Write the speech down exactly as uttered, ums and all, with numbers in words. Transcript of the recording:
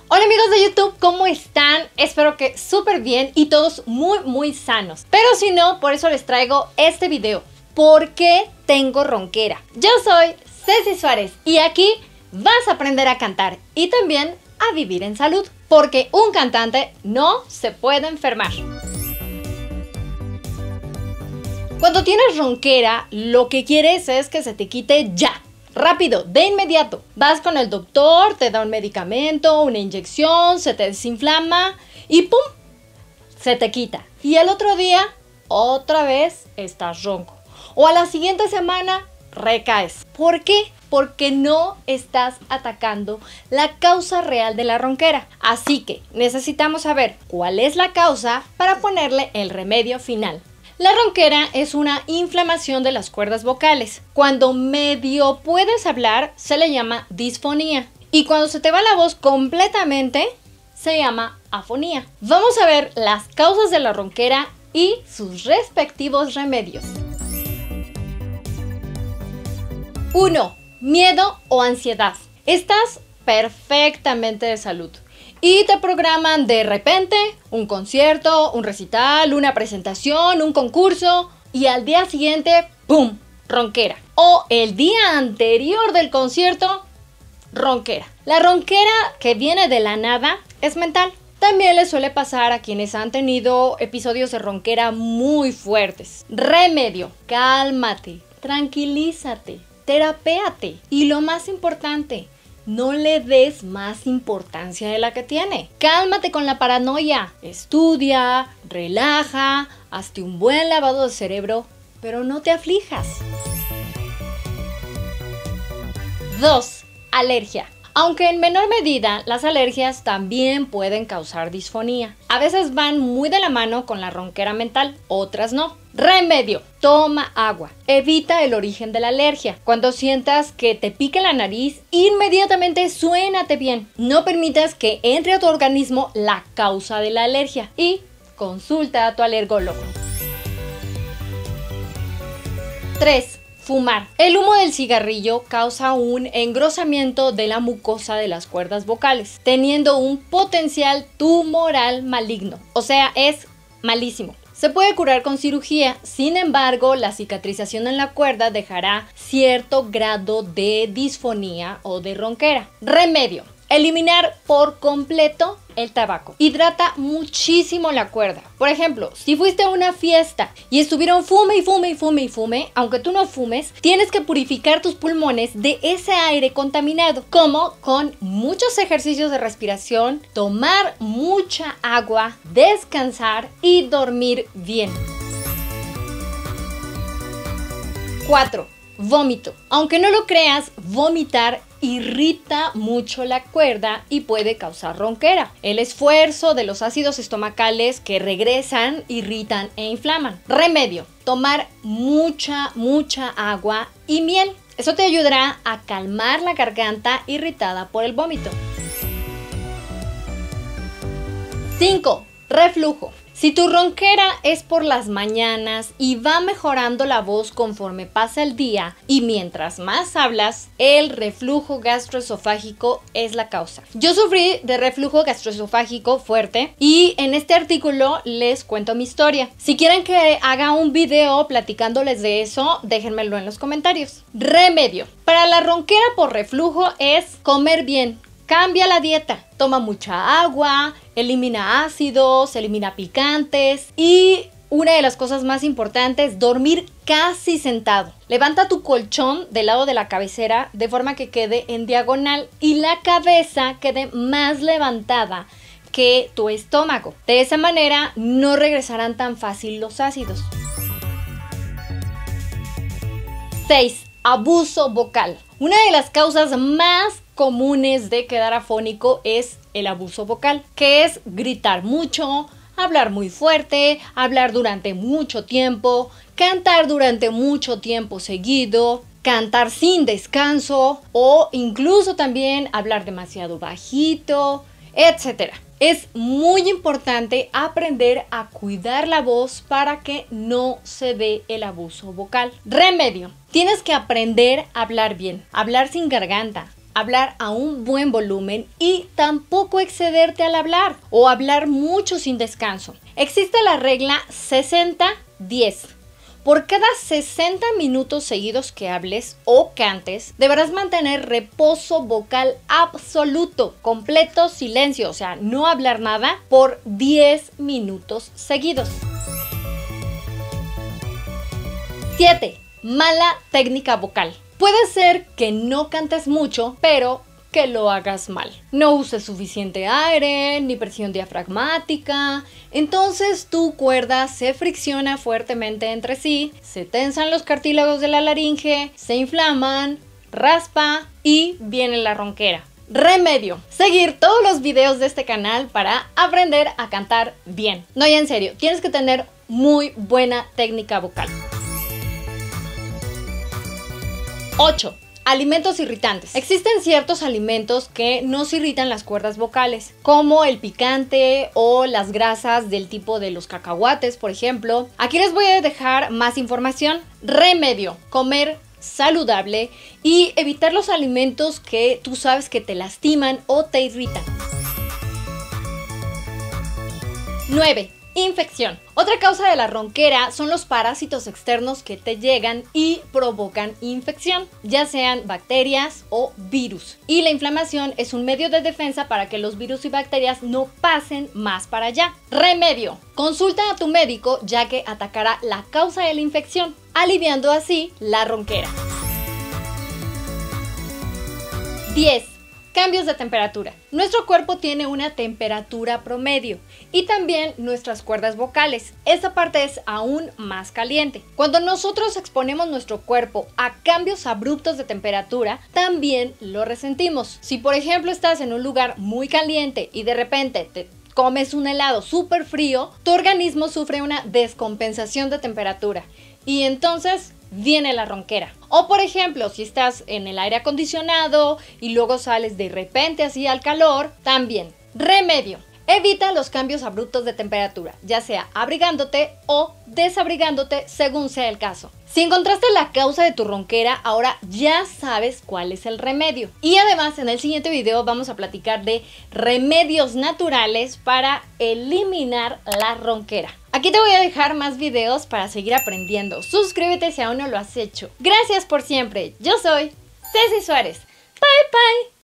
Hola amigos de YouTube, ¿cómo están? Espero que súper bien y todos muy muy sanos. Pero si no, por eso les traigo este video. ¿Por qué tengo ronquera? Yo soy Ceci Suárez y aquí vas a aprender a cantar y también a vivir en salud. Porque un cantante no se puede enfermar. Cuando tienes ronquera, lo que quieres es que se te quite ya. Rápido, de inmediato. Vas con el doctor, te da un medicamento, una inyección, se te desinflama y ¡pum! Se te quita. Y el otro día, otra vez estás ronco. O a la siguiente semana, recaes. ¿Por qué? Porque no estás atacando la causa real de la ronquera. Así que necesitamos saber cuál es la causa para ponerle el remedio final. La ronquera es una inflamación de las cuerdas vocales. Cuando medio puedes hablar, se le llama disfonía. Y cuando se te va la voz completamente, se llama afonía. Vamos a ver las causas de la ronquera y sus respectivos remedios. uno. Miedo o ansiedad. Estás perfectamente de salud y te programan de repente un concierto, un recital, una presentación, un concurso y al día siguiente, ¡pum!, ronquera. O el día anterior del concierto, ronquera. La ronquera que viene de la nada es mental. También le suele pasar a quienes han tenido episodios de ronquera muy fuertes. Remedio: cálmate, tranquilízate, terapéate y lo más importante, no le des más importancia de la que tiene. Cálmate con la paranoia. Estudia, relaja, hazte un buen lavado de cerebro, pero no te aflijas. dos. Alergia. Aunque en menor medida, las alergias también pueden causar disfonía. A veces van muy de la mano con la ronquera mental, otras no. Remedio: toma agua. Evita el origen de la alergia. Cuando sientas que te pique la nariz, inmediatamente suénate bien. No permitas que entre a tu organismo la causa de la alergia y consulta a tu alergólogo. tres. Fumar. El humo del cigarrillo causa un engrosamiento de la mucosa de las cuerdas vocales, teniendo un potencial tumoral maligno. O sea, es malísimo. Se puede curar con cirugía, sin embargo, la cicatrización en la cuerda dejará cierto grado de disfonía o de ronquera. Remedio: eliminar por completo el tabaco. Hidrata muchísimo la cuerda. Por ejemplo, si fuiste a una fiesta y estuvieron fume y fume y fume y fume, aunque tú no fumes, tienes que purificar tus pulmones de ese aire contaminado, como con muchos ejercicios de respiración, tomar mucha agua, descansar y dormir bien. cuatro. Vómito. Aunque no lo creas, vomitar irrita mucho la cuerda y puede causar ronquera. El esfuerzo de los ácidos estomacales que regresan irritan e inflaman. Remedio: tomar mucha, mucha agua y miel. Eso te ayudará a calmar la garganta irritada por el vómito. cinco. Reflujo. Si tu ronquera es por las mañanas y va mejorando la voz conforme pasa el día y mientras más hablas, el reflujo gastroesofágico es la causa. Yo sufrí de reflujo gastroesofágico fuerte y en este artículo les cuento mi historia. Si quieren que haga un video platicándoles de eso, déjenmelo en los comentarios. Remedio para la ronquera por reflujo es comer bien. Cambia la dieta, toma mucha agua, elimina ácidos, elimina picantes y una de las cosas más importantes, dormir casi sentado. Levanta tu colchón del lado de la cabecera de forma que quede en diagonal y la cabeza quede más levantada que tu estómago. De esa manera no regresarán tan fácil los ácidos. seis. Abuso vocal. Una de las causas más comunes de quedar afónico es el abuso vocal, que es gritar mucho, hablar muy fuerte, hablar durante mucho tiempo, cantar durante mucho tiempo seguido, cantar sin descanso o incluso también hablar demasiado bajito, etcétera. Es muy importante aprender a cuidar la voz para que no se dé el abuso vocal. Remedio: tienes que aprender a hablar bien, hablar sin garganta, hablar a un buen volumen y tampoco excederte al hablar o hablar mucho sin descanso. Existe la regla sesenta diez. Por cada sesenta minutos seguidos que hables o cantes, deberás mantener reposo vocal absoluto, completo silencio, o sea, no hablar nada por diez minutos seguidos. siete. Mala técnica vocal. Puede ser que no cantes mucho, pero que lo hagas mal. No uses suficiente aire, ni presión diafragmática. Entonces tu cuerda se fricciona fuertemente entre sí, se tensan los cartílagos de la laringe, se inflaman, raspa y viene la ronquera. Remedio: seguir todos los videos de este canal para aprender a cantar bien. No, y en serio, tienes que tener muy buena técnica vocal. ocho. Alimentos irritantes. Existen ciertos alimentos que nos irritan las cuerdas vocales, como el picante o las grasas del tipo de los cacahuates, por ejemplo. Aquí les voy a dejar más información. Remedio: comer saludable y evitar los alimentos que tú sabes que te lastiman o te irritan. nueve. Infección. Otra causa de la ronquera son los parásitos externos que te llegan y provocan infección, ya sean bacterias o virus. Y la inflamación es un medio de defensa para que los virus y bacterias no pasen más para allá. Remedio: consulta a tu médico, ya que atacará la causa de la infección, aliviando así la ronquera. diez. Cambios de temperatura. Nuestro cuerpo tiene una temperatura promedio y también nuestras cuerdas vocales. Esta parte es aún más caliente. Cuando nosotros exponemos nuestro cuerpo a cambios abruptos de temperatura, también lo resentimos. Si por ejemplo estás en un lugar muy caliente y de repente te comes un helado súper frío, tu organismo sufre una descompensación de temperatura y entonces viene la ronquera. O por ejemplo, si estás en el aire acondicionado y luego sales de repente así al calor, también. Remedio: evita los cambios abruptos de temperatura, ya sea abrigándote o desabrigándote según sea el caso. Si encontraste la causa de tu ronquera, ahora ya sabes cuál es el remedio. Y además en el siguiente video vamos a platicar de remedios naturales para eliminar la ronquera. Aquí te voy a dejar más videos para seguir aprendiendo. Suscríbete si aún no lo has hecho. Gracias por siempre. Yo soy Ceci Suárez. Bye bye.